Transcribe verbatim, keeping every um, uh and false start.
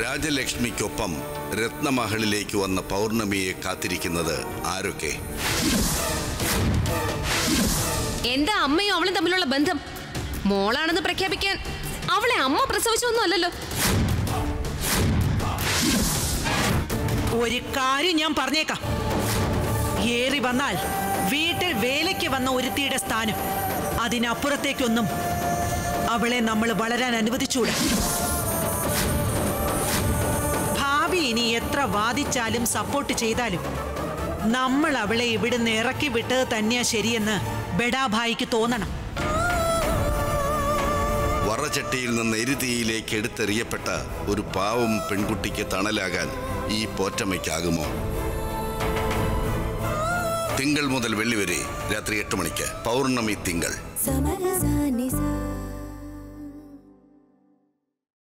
രാജലക്ഷ്മിക്കൊപ്പം രത്നമഹലിലേക്ക് വന്ന പൗർണമിയെ കാത്തിരിക്കുന്നത് ആരൊക്കെ? എന്താ അമ്മയും അവളും തമ്മിലുള്ള ബന്ധം? മോളാണെന്ന് പ്രഖ്യാപിക്കാൻ അവളെ അമ്മ പ്രസവിച്ചൊന്നും അല്ലല്ലോ. ഒരു കാര്യം ഞാൻ പറഞ്ഞേക്കാം, ഏറി വന്നാൽ വീട്ടിൽ വേലയ്ക്ക് വന്ന ഒരുത്തിയുടെ സ്ഥാനം, അതിനപ്പുറത്തേക്കൊന്നും അവളെ നമ്മൾ വളരാൻ അനുവദിച്ചൂടാ. ഭാവി ഇനി എത്ര വാദിച്ചാലും സപ്പോർട്ട് ചെയ്താലും നമ്മൾ അവളെ ഇവിടുന്ന് ഇറക്കി വിട്ടത് തന്നെയാ ശരിയെന്ന് ബെഡാഭായിക്ക് തോന്നണം. വറചട്ടിയിൽ നിന്ന് എരുതിയിലേക്ക് എടുത്തെറിയപ്പെട്ട ഒരു പാവം പെൺകുട്ടിക്ക് തണലാകാൻ ഈ പോറ്റമ്മയ്ക്കാകുമോ? തിങ്കൾ മുതൽ വെള്ളി വരെ രാത്രി എട്ട് മണിക്ക് പൗർണമി തിങ്കൾ.